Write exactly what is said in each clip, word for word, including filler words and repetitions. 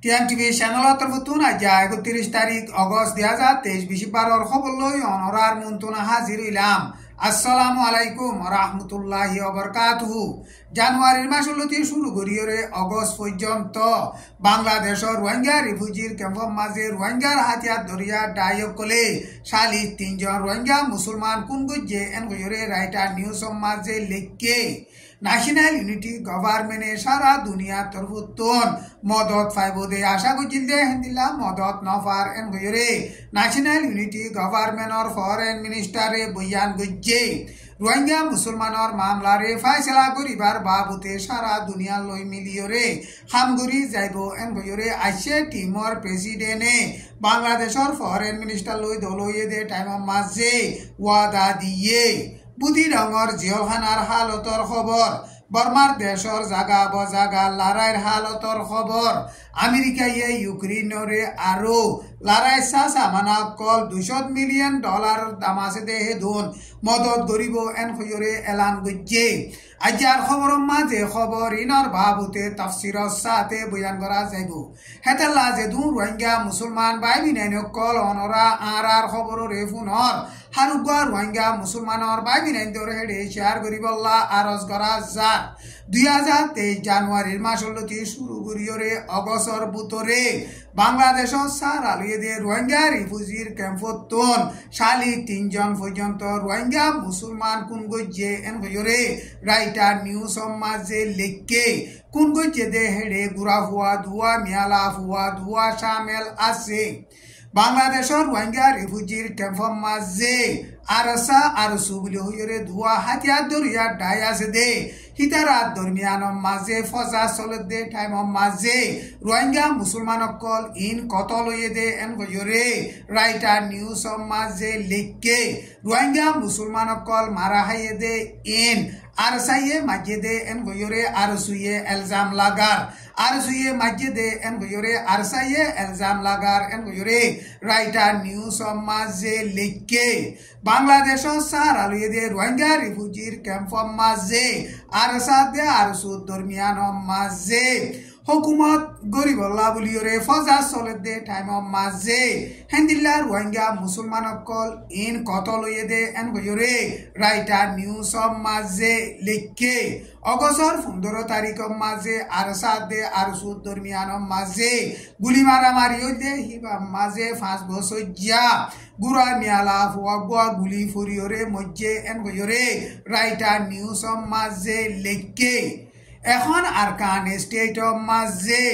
টিএমটিভি চ্যানেলত নতুন আজ একত্রিশ তারিখ অগস্ট দুই হাজার তেইশ বিশিবারর খবর লই অনরার মন্তুনা হাজির হইলাম। আসসালামু আলাইকুম রহমতুল্লাহি ওয়াবারাকাতুহু। জানুয়ারির মাসলতি শুরু করিয়রে অগস্ট পর্যন্ত বাংলাদেশের রোহিঙ্গা রিফিউজির ক্যাম্পর মাঝে রোহিঙ্গার হাতিয়ার দরিয়া ডায়ক কলে সালি তিনজন রোহিঙ্গা মুসলমান কোন গজ্জে এন গয়রে রাইটার নিউজ মাঝে লেখকে ন্যাশনাল ইউনিটি গভর্নমেন্টে সারা দুনিয়া তরফুতন মদত ফাইবদে আশা করছিল দে হিন্দিলা মদত নফার এন গয়রে ন্যাশনাল ইউনিটি গভর্নমেন্টর ফরেন মিনিস্টারে বয়ান গজ্জে রোহিঙ্গা মুসলমানর মামলারে ফাইসলা করিবার বাবুতে সারা দুনিয়া লই মিলিয়রে হামগুরি যাইব এন গয়রে আইসে টিমর প্রেসিডেন্টে বাংলাদেশের ফরেন মিনিস্টার লই দলইয়ে দে টাইম মাঝে ওয়াদা দিয়ে বুধি রঙর জিয়লখানার হালতর খবর বর্মার দেশর জাগা বজাগা লড়াইয়ের হালতর খবর আমেরিকায়ে ইউক্রেনরে আরো লড়াই সামানা কল দুশো মিলিয়ন ডলার দাম আছে দে হেদুন মদত গরিব এন খয়রে এলান গজ্জে আজার খবর মাঝে খবর ইনর বাবুতে তাফসির সাথে বয়ান করা যাইব হেতাল্লা যে দুন রোহিঙ্গা মুসলমান ভাই বিনাইন কল অনরা আর আর খবর রে ফুনর হারুগা রোহিঙ্গা মুসলমানর ভাই বিনাইন দরে হেডে শেয়ার করিবল্লা আরজ করা যা দুই হাজার তেইশ জানুয়ারির মাসলতি শুরু করিয়রে অগস্টর বুতরে বাংলাদেশের সার আলুয়েদে রোহিঙ্গা রিফিউজির ক্যাম্পতন সালি তিনজন পর্যন্ত রোহিঙ্গা মুসলমান কোন গজ্জে এন গয়রে রাইটার নিউজ মাঝে লেখকে কোন গজ্জে দে হেডে গুড়া হুয়া ধুয়া মিয়ালা হুয়া ধুয়া সামেল আছে বাংলাদেশের রোহিঙ্গা রিফিউজির ক্যাম্পর মাঝে আরসা আরসু বলে হইরে ধোয়া হাতিয়ার দরিয়া ডাই আছে দে হিতারাত দরমিয়ান মাঝে ফজা চলে দে টাইম মাঝে রোহিঙ্গা মুসলমান কল ইন কত লইয়ে দে এন গয়রে রাইটার নিউজ মাঝে লেখকে রোহিঙ্গা মুসলমান কল মারা হাইয়ে দে ইন আরসাইয়ে মাঝে দে এন গয়রে আরসুয়ে এলজাম লাগার আরসুয়ে মাঝে দে এন গয়রে আরসাইয়ে এলজাম লাগার এন গয়রে রাইটার নিউজ মাঝে লেখকে বাংলাদেশের সার আলুয়ে দে রোহিঙ্গা রিফিউজির ক্যাম্পর মাঝে আরসা দে আরসু দরমিয়ান মাঝে হুকুমত গরিবল্লা বলিয়রে ফজা চলে দে টাইম মাঝে হেন্দিল্লা রোহিঙ্গা মুসলমান কল ইন কত লইয়ে দে এন গয়রে রাইটার নিউজ মাঝে লেখকে অগস্টর পনেরো তারিখ মাঝে আরসা দে আরসু দরমিয়ান মাঝে গুলি মারা মারিও দে হিবা মাঝে পাঁচ বছর যা গুড়া মিয়ালা ফুয়া গুয়া গুলি ফুরিয়রে মজ্জে এন গয়রে রাইটার নিউজ মাঝে লেখকে এখন আরকান স্টেট মাঝে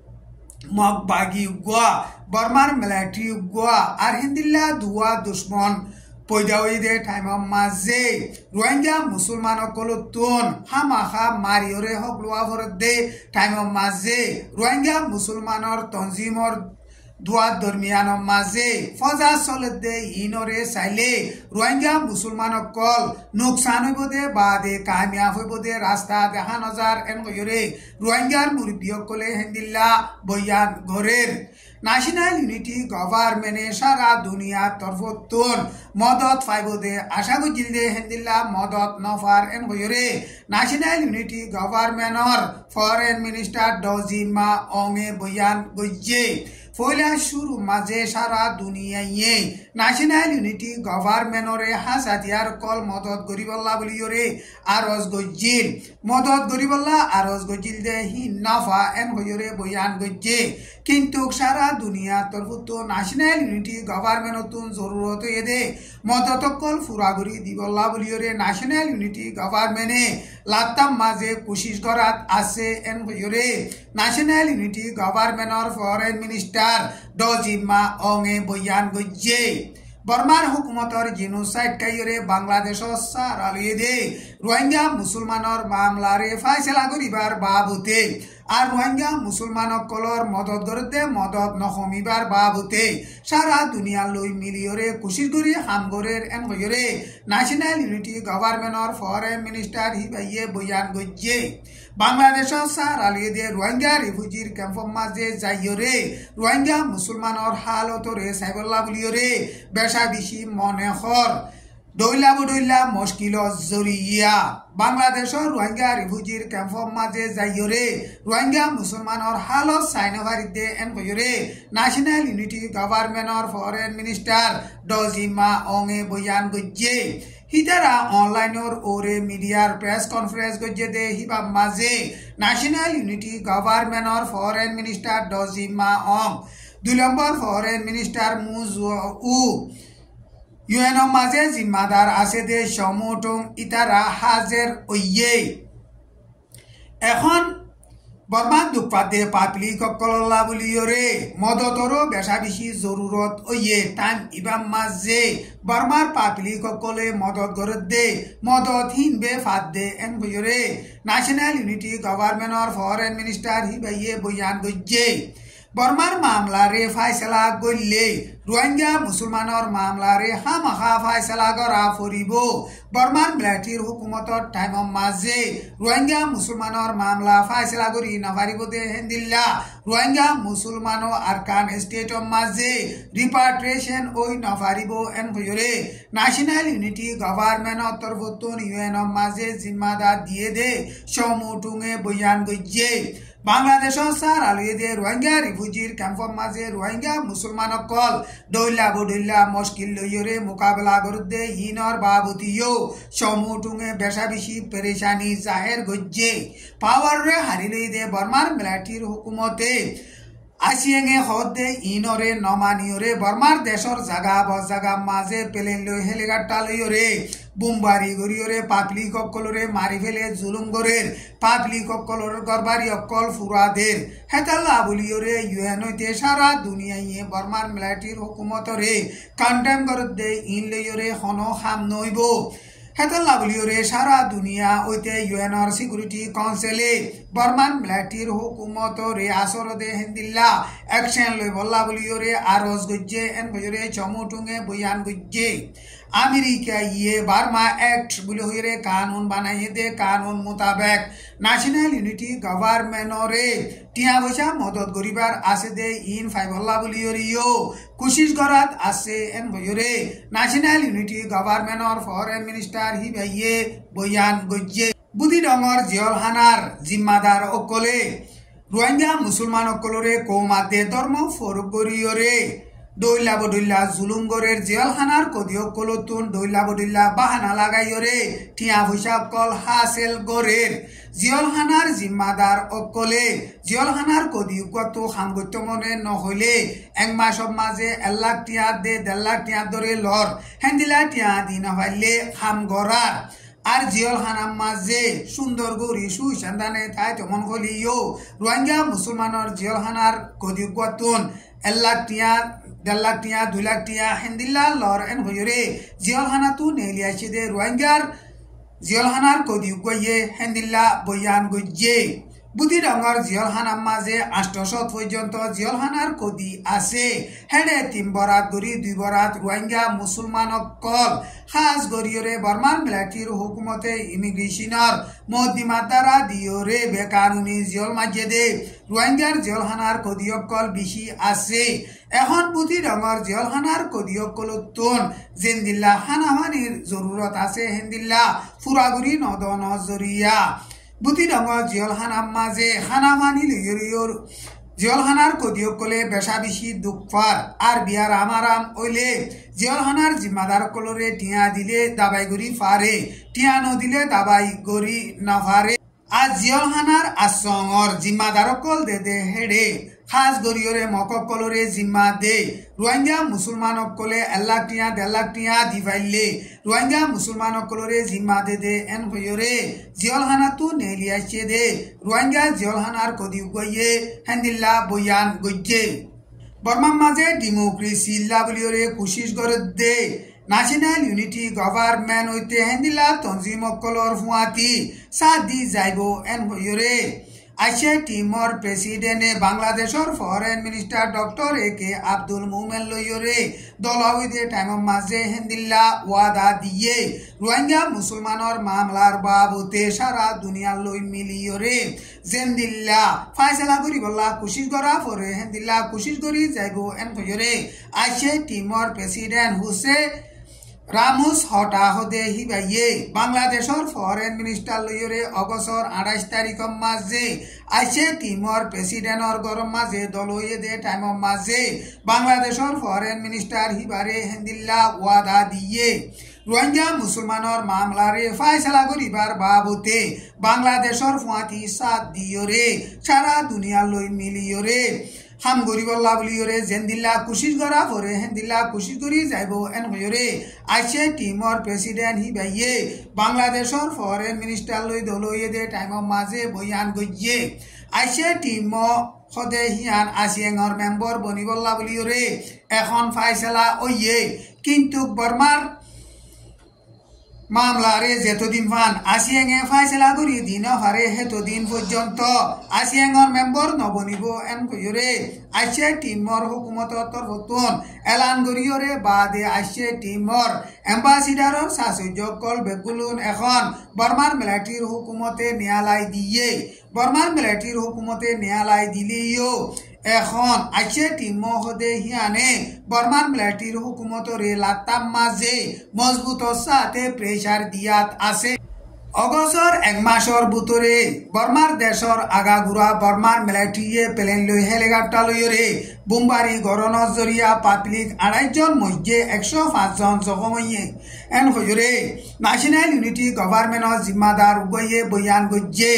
মগবাগি গোয়া বর্মার মিলিটারি গোয়া আর হিন্দিল্লা দুয়া দুশ্মন পয়দা হয়ে দে টাইম মাঝে রোহিঙ্গা মুসলমান কলতুন হামাখা মারিয়রে হকলুয়া ভরত দে টাইম মাঝে রোহিঙ্গা মুসলমানর তঞ্জিমর দুয়ার দরমিয়ান মাঝে ফজা চলে দে ইনরে চাইলে রোহিঙ্গা মুসলমান কল নোকসান হইব দে বা দে কামিয়াব হইব দে রাস্তা দেখা নজার এন গয়রে রোহিঙ্গার মুরব্বী কলে হেন্দিল্লা বয়ান ঘরের ন্যাশনাল ইউনিটি গভর্নমেন্টে সারা দুনিয়া তরফতন মদত ফাইব দে আশা করছিল দে হেন্দিল্লা মদত নফার এন গয়রে ন্যাশনাল ইউনিটি গভর্নমেন্টর ফরেন মিনিস্টার ডজিমা অঙে বয়ান গজ্জে ফয়লা শুরু মাঝে সারা দুনিয়ায় ন্যাশনাল ইউনিটি গভর্নমেন্টরে হাস হাতিয়ার কল মদত গরিবল্লা বলিয়রে আরজ গজ্জিল মদত গরিবল্লা আরজ গজ্জিল দে হি নফা এন হইরে বয়ান গজ্জে কিন্তু সারা দুনিয়া তরফুত ন্যাশনাল ইউনিটি গভর্নমেন্টতুন জরুরত হয়ে দে মদত কল ফুরাগুড়ি দিবল্লা বলিয়রে ন্যাশনাল ইউনিটি গভর্নমেন্টে লাতাম মাঝে কোশিশ করাত আছে এন হইরে ন্যাশনাল ইউনিটি গভর্নমেন্টর ফরেন মিনিস্টার ডজিমা অঙে বয়ান গজ্জে বর্মার হুকুমতর জিনোসাইড কাইরে বাংলাদেশের সার আলুয়ে দে রোহিঙ্গা মুসলমানর মামলারে ফাইসলা করিবার বাবুতে আর রোহিঙ্গা মুসলমান কলর মদত করতে মদত নহমিবার বাবুতে সারা দুনিয়া লই মিলিয়রে কুশির করি হামগরের এন গয়রে ন্যাশনাল ইউনিটি গভর্নমেন্টর ফরেন মিনিস্টার হিবাইয়ে বয়ান গজ্জে বাংলাদেশের সার আলিয়ে দে রোহিঙ্গা রিফিউজির ক্যাম্পর মাঝে যাইয়রে রোহিঙ্গা মুসলমানর হালতরে সাইবল্লা বলিয়রে বেশা বেশি মনে হর দৈলা বদৈলা মুশকিল জরিয়া বাংলাদেশৰ রোহিঙ্গা রিফিউজির ক্যাম্পৰ মাঝে যাইরে রোহিঙ্গা মুসলমানৰ হালত চাইনভারিতে এন কইরে ন্যাশনাল ইউনিটি গভর্নমেন্টৰ ফরেন মিনিস্টার ডজিমা অঙে বয়ান গজ্জে হিতারা অনলাইনৰ ওরে মিডিয়ার প্রেস কনফারেন্স গজ্জে দে হিবা মাঝে ন্যাশনাল ইউনিটি গভর্নমেন্টৰ ফরেন মিনিস্টার ডজিমা অং দুই নম্বর ফরেন মিনিস্টার মুজু উ ইউএন মাঝে জিম্মাদার আছে দে সমটং ইতারা হাজের ওইয়ে এখন বর্মা দুপাতে পাপলি ককললা বলিয়রে মদতরও বেশা বেশি জরুরত ওইয়ে টাইম ইবাম মাঝে বর্মার পাপলি ককলে মদত গরত দে মদত হিনবে ফাদ দে এন বইরে ন্যাশনাল ইউনিটি গভর্নমেন্টর ফরেন মিনিস্টার হিবাইয়ে বয়ান গজ্জে বর্মার মামলারে ফাইসলা গল্লে রোহিঙ্গা মুসলমানর মামলারে হামাখা ফাইসলা করা ফরিব বর্মার মিলিটারির হুকুমতর টাইমৰ মাঝে রোহিঙ্গা মুসলমানর মামলা ফাইসলা করি নাপারিব দে হেন্দিল্লা রোহিঙ্গা মুসলমান আরকান স্টেটৰ মাঝে রিপাট্রিয়েশন ওই নাপারিব এন কইরে ন্যাশনাল ইউনিটি গভর্নমেন্টর তরফতুন ইউএনর মাঝে জিম্মাদার দিয়ে দে সমুটুঙে বয়ান গজ্জে বাংলাদেশৰ সার আলুয়ে দে রোহিঙ্গা রিফিউজির ক্যাম্পৰ মাঝে রোহিঙ্গা মুসলমানসকল দৈলা বদৈলা মুশকিল লইরে মোকাবেলা করতে হিনর বাবতিও সমুটুঙে বেশা বেশি পেরেশানি জাহের গজ্জে পাওয়ার রে হারি লই দে বর্মার মিলিটারির হুকুমতে আসিয়েঙে হদে ইনরে নমানিয়রে বর্মার দেশর জাগা বজাগা মাঝে পেলেন লই হেলিকপ্টার লইরে বুমবারি গরিয়রে পাপলি ককলরে মারি ফেলে জুলুম গরের পাপলি ককলর গরবারি অকল ফুরাদের হেতাল্লা বলিয়রে ইউএন হইতে সারা দুনিয়ায় বর্মার মিলিটারির হুকুমতরে কন্ডেম করত দে ইন লইরে হন খাম নইব হেতাল্লা বলিয়রে সারা দুনিয়া ওইতে ইউএনর সিকিউরিটি কাউন্সিলে বর্মান মিলিটারির হুকুমতরে আসর দে হেন্দিল্লা অ্যাকশন লই বল্লা বলিয়রে আরজ গজ্জে এন বজরে চমুটুঙে বয়ান গজ্জে আমেরিকা ইয়ে বার্মা অ্যাক্ট বলে হইরে কানুন বানাইয়ে দে কানুন মোতাবেক ন্যাশনাল ইউনিটি গভর্নমেন্টরে টিয়া পয়সা মদত করিবার আছে দে ইন ফাইবল্লা বলিয়রিও কোশিশ করাত আছে এন বইরে ন্যাশনাল ইউনিটি গভর্নমেন্টর ফরেন মিনিস্টার হিবাইয়ে বয়ান গজ্জে বুদি ডঙর জিয়লহানার জিম্মাদার অকলে রোহিঙ্গা মুসলমান অকলরে কৌমাতে ধর্ম ফরক করিয়রে দৈলা বদৈলা জুলুম গরের জেলখানার কদিও কলতুন দৈলা বদৈলা বাহানা লাগাইরে টিয়া পয়সা কল হাসেল গরের জিয়লখানার জিম্মাদার অকলে জিয়লখানার কদিও কত সাংগত্য মনে নহলে এক মাসব মাঝে এক লাখ টিয়া দে দেড় লাখ টিয়া ধরে লর হেন্দিলা টিয়া দি নাপাইলে খাম গড়ার আর জিয়লখানার মাঝে সুন্দর গৌরী সুসন্ধানে তাই তেমন হলিও রোহিঙ্গা মুসলমানের জিয়লখানার কদিও কতুন এক লাখ টিয়া দেড় লাখ টিয়া দুই লাখ টিয়া হেন্দিল্লা লর এন হইরে জিয়লখানা তু নেলিয়াছে দে রোহিঙ্গার জিয়লখানার কদি গইয়ে হেন্দিল্লা বয়ান গজ্জে বুদি ডঙর জিয়লখানার মাঝে আষ্টশত পর্যন্ত জিয়লখানার কদি আছে হেডে তিন বরাত গরি দুই বরাত রোহিঙ্গা মুসলমান অকল খাস গরিয়রে বর্মার মিলিটারির হুকুমতে ইমিগ্রেশনের মদ্দিমার দ্বারা দিয়রে বেকানুনি জিয়ল মাঝে দে রোহিঙ্গার জিয়লখানার কদি অকল বেশি আছে এখন বুদি ডঙর জিয়লখানার কদি অকল তুন জেন্দিল্লা হানাহানির জরুরত আছে হেন্দিল্লা ফুরাগুড়ি নদন জরিয়া বুতি ডঙর জিয়লখানার মাঝে হানাহানি লিয়র জিয়লখানার কদিও কলে বেশা বেশি দুঃখর আর বিয়ার আমারাম ওইলে জিয়লখানার জিম্মাদার কলরে টিয়া দিলে দাবাই গরি ফারে টিয়া নদিলে দাবাই গরি না ফারে আর জিয়লখানার আসংর জিম্মাদার কল দে দে হেডে খাস গরিয়রে মককলরে জিম্মা দে রোহিঙ্গা মুসলমান অকলে এক লাখ টিয়া দেড় লাখ টিয়া দি পাইলে রোহিঙ্গা মুসলমান অকলরে জিম্মা দে দে এন হইরে জিয়লখানা তু নেলিয়াছে দে রোহিঙ্গা জিয়লখানার কদি গইয়ে হেন্দিল্লা বয়ান গজ্জে বর্মার মাঝে ডেমোক্রেসি ইল্লা বলিয়রে কোশিশ করে দে ন্যাশনাল ইউনিটি গভর্নমেন্ট হইতে হেন্দিল্লা তঞ্জিম অকলর ফুয়াতি সাথ দি যাইব এন হইরে আইসে টিমর প্রেসিডেন্টে বাংলাদেশের foreign minister doctor A K Abdul Momen লইরে দলহইদে টাইমের মাঝে হেন্দিল্লা ওয়াদা দিয়ে রোহিঙ্গা মুসলমানের মামলার বাবতে সারা দুনিয়ার লই মিলিয়রে জেন্দিল্লা ফাইসলা করি বলা কোশিশ করা পরে হেন্দিল্লা কোশিশ করি যাইব এন কইরে আইসে টিমর প্রেসিডেন্ট হুসে রামুস হটা হদে হিবাইয়ে বাংলাদেশর ফরেন মিনিস্টার লইরে অগস্টর আঠাইশ তারিখর মাঝে আইসে টিমর প্রেসিডেন্টর গরম মাঝে দলইয়ে দে টাইমর মাঝে বাংলাদেশর ফরেন মিনিস্টার হিবারে হেন্দিল্লা ওয়াদা দিয়ে রোহিঙ্গা মুসলমানর মামলারে ফাইসলা করিবার বাবতে বাংলাদেশর ফুয়াতি সাত দিয়রে সারা দুনিয়া লই মিলিয়রে হাম গরিবল্লা বলিয়রে জেন্দিল্লা কুশিস গড়া পরে হেন্দিল্লা কুশিস করি যাইব এন হইরে আইসে টিমর প্রেসিডেন্ট হিবাইয়ে বাংলাদেশর ফরেন মিনিস্টার লই দলইয়ে দে টাইমর মাঝে বয়ান গইয়ে আইসে টিম সদে হিয়ান আসিয়েঙর মেম্বর বনিবল্লা বলিয়রে এখন ফাইসলা ওইয়ে কিন্তু বর্মার মামলারে যেতদিন ফান আসিয়াঙে ফাইসলা করি দিন হারে হেতদিন পর্যন্ত আসিয়াঙর মেম্বর নবনিব এন কইরে আইসে টিমর হুকুমতর তরফতুন এলান করিয়রে বাদে আইসে টিমর এম্বাসিডারর শাসুযকল বেগুলুন এখন বর্মার মিলিটারির হুকুমতে নিয়ালাই দিয়ে বর্মার মিলিটারির হুকুমতে নিয়ালাই দিলেও এখন আইসে টিম হদে হিয়ানে বর্মার মিলিটারির হুকুমতরে লাতাম মাঝে মজবুত সাথে প্রেসার দিয়াত আছে অগস্টর এক মাসর ভিতরে বর্মার দেশর আগাগুড়া বর্মার মিলিটারিয়ে প্লেন লই হেলিকপ্টার লইরে বুমবারি গরনর জরিয়া পাবলিক আড়াই জন মধ্যে একশো পাঁচ জন জখম হইয়ে এন হইরে ন্যাশনাল ইউনিটি গভর্নমেন্টর জিম্মাদার উগয়ে বয়ান গজ্জে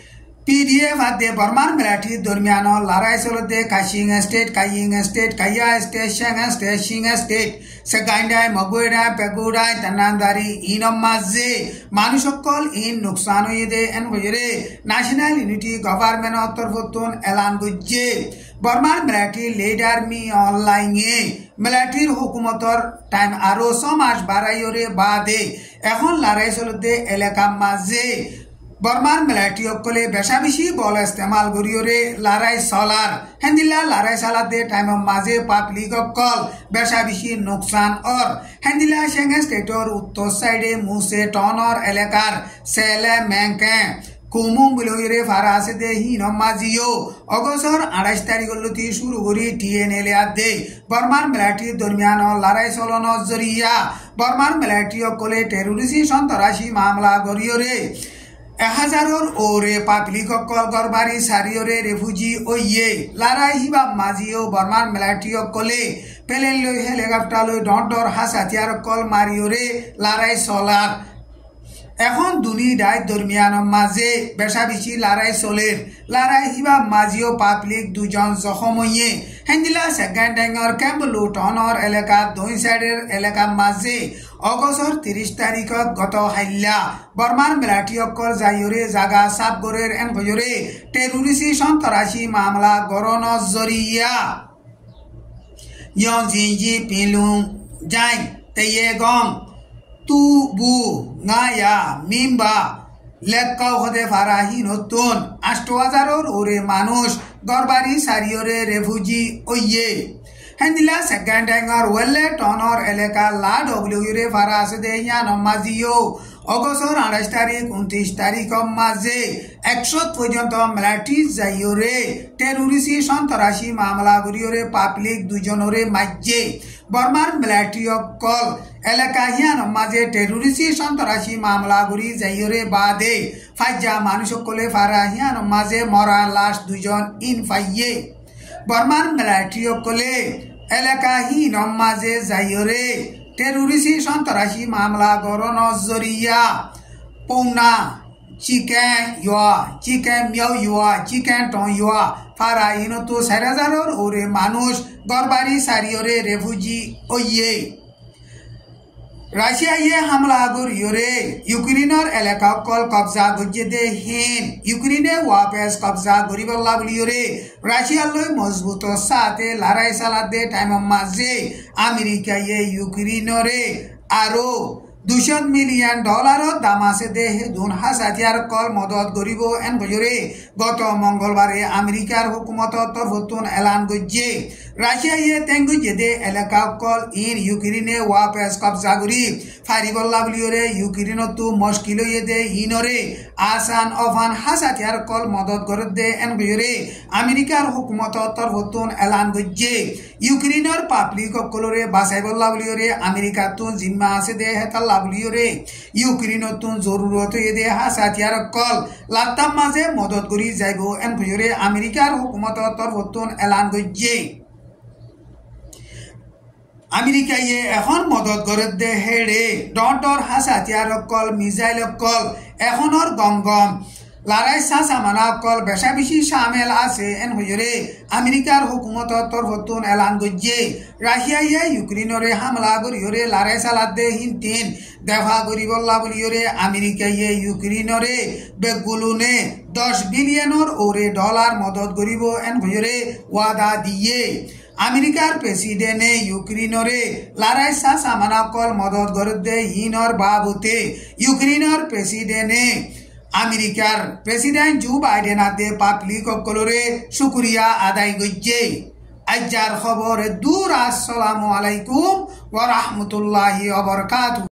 पीडीएफ आदे बर्मान मिलिटारी दरमियान लड़ाई चलते Kachin state Kayin state Kayah state Shan state Chin state सेगाइंडाय मगुइडाय पेगुडाय तनांदारी इनम माजे मानुषकल इन नुकसान होइदे एन होइरे न्याशनल यूनिटी गवर्नमेंट तरफतुन एलान गज्जे बर्मान मिलिटारी लीडर मी ऑनलाइने मिलिटारी हुकुमतर टाइम आरो समाज बाराइरे बादे এখন লড়াই চলতে এলাকা মাঝে বর্মার মিলিটারি অকলে বেশা বেশি বল ইস্তেমাল করিয়রে লড়াই চলার হেন্দিল্লা লড়াই চালাতে টাইমের মাঝে পাবলিক অকল বেশা বেশি নোকসান অর হেন্দিল্লা সেঙ্গে স্টেটর উত্তর সাইডে মুসে টনর এলাকার সেলে মেঙ্কে কুমুং বিলইরে ফারাসে দে হিনম মাজিও অগস্টর আঠাইশ তারিখলতি শুরু করি টিএনএল আদে বর্মার মিলিটারি দরমিয়ান লড়াই চলনের জরিয়া বর্মার মিলিটারি অকলে টেরোরিস্ট সন্ত্রাসী মামলা করিয়রে এক হাজারর ওরে পাবলিক অকল গরবারি সারিয়রে রেফুজি ওইয়ে লড়াই হিবা মাজিও বর্মার মিলিটারি অকলে প্লেন লই হেলিকপ্টার লই ডর ডর হাস হাতিয়ার অকল মারিয়রে লড়াই চলার এখন দুনি ডাই দরমিয়ান মাঝে বেশা বেশি লড়াই চলের লড়াই হিবা মাজিও পাবলিক দুজন জখম হইয়ে হেন্দিলা সেকেন্ড ডেঙ্গর ক্যাম্বলু টনর এলাকা দুই সাইডের এলাকা মাঝে অগস্টর ত্রিশ তারিখত গত হাইল্লা বর্মার মিলিটারি অকল যাইরে জাগা সাবগরের এন হইরে টেরোরিস্ট সন্ত্রাসী মামলা গরনর জরিয়া ইয়ং জিনজি পিলুং যাই তেয়ে গং তু বু গায়া মিম্বা লেকাও হতে ফারাহি নতুন আষ্ট হাজারর ওরে মানুষ গরবারি সারিয়রে রেফুজি ওইয়ে হেন্দিলা সেকেন্ড ডেঙ্গর ওয়েলে টনর এলাকা লা ডব্লিউরে ফারাসে দে ইয়ান মাজিও অগস্টর আঠাইশ তারিখ উনত্রিশ তারিখ মাঝে একশো পর্যন্ত মিলিটারি যাইরে টেরোরিস্ট সন্ত্রাসী মামলা করিয়রে পাবলিক দুজনরে মাঝে বর্মার মিলিটারি অকল এলাকা হিয়ান মাঝে টেরোরিস্ট সন্ত্রাসী মামলা করি যাইরে বাদে ফাইজা মানুষ সকলে ফারা হিয়ান মাঝে মরা লাশ দুজন ইন ফাইয়ে বর্মার মিলিটারি অকলে এলাকা হিন মাঝে যাইরে টেরোরিস্ট সন্ত্রাসী মামলা গরনর জরিয়া পৌনা চিকেন ইয়া চিকেন মিয়াও ইয়া চিকেন টন ইয়া ফারা ইনতো চার হাজারর ওরে মানুষ গরবারি সারিয়রে রেফুজি ওইয়ে রাশিয়ায় হামলা করিয়রে ইউক্রেনের এলাকা কল কবজা গজ্জে দে হিন ইউক্রেনে ওয়াপেস কবজা করিবল্লা বলিয়রে রাশিয়ার লই মজবুত সাথে লড়াই চালাতে টাইমের মাঝে আমেরিকায় ইউক্রেনরে আরো দুশো মিলিয়ন ডলারত দাম আছে দে দুন হাস হাতিয়ার কল মদত করিব এন গজরে গত মঙ্গলবারে আমেরিকার হুকুমতর তরফতুন এলান গজ্জে রাশিয়া ইয়ে তেঙ্গু যেদে এলাকা কল ইন ইউক্রেনে ওয়াপেস কবজা করি ফারিবল্লা বলিওরে ইউক্রেনতো মুশকিল ইয়েদে ইনরে আসান অফান হাসাতিয়ার কল মদত করে দে এন গয়রে আমেরিকার হুকুমত তরফতুন এলান গজ্জে ইউক্রেনের পাবলিক কলরে বাসাইবল্লা বলিওরে আমেরিকাতুন জিম্মা আছে দে হেতাল্লা বলিওরে ইউক্রেনতুন জরুরত ইয়েদে হাসাতিয়ার কল লাত্তাম মাঝে মদত করি যাইব এন গয়রে আমেরিকার হুকুমত তরফতুন এলান গজ্জে আমেরিকা ইয়ে এখন মদত করে দে হেড়ে ডর হাসাতিয়ার কল মিসাইল কল এখনর গঙ্গম লারাই সামানা কল বেশা বেশি সামেল আছে এন হইরে আমেরিকার হুকুমত তরফতুন এলান গজ্জে রাশিয়া ইয়ে ইউক্রেনরে হামলা করিয়রে লারাই সালাদ দে হিনতিন দেখা করিবল্লা বলিয়রে আমেরিকা ইয়ে ইউক্রেনরে বেগুলুনে দশ বিলিয়নের ওরে ডলার মদত করিব এন হইরে ওয়াদা দিয়ে আমেরিকার প্রেসিডেন্টে ইউক্রেনরে লারাই সামানা কল মদত করে দে হিনর বাবুতে ইউক্রেনের প্রেসিডেন্টে আমেরিকার প্রেসিডেন্ট জো বাইডেন আতে পাবলিক কলরে শুকরিয়া আদায় গজ্জে আজ্জার খবর দূর আসসালামু আলাইকুম ওয়া রাহমাতুল্লাহি ওয়া বারাকাতুহু।